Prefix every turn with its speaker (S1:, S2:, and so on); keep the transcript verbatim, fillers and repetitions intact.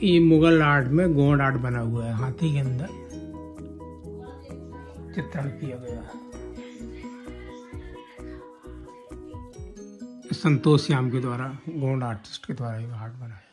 S1: ये मुगल आर्ट में गोंड आर्ट बना हुआ है, हाथी के अंदर चित्रण किया गया है। संतोष श्याम के द्वारा, गोंड आर्टिस्ट के द्वारा ये आर्ट बनाया।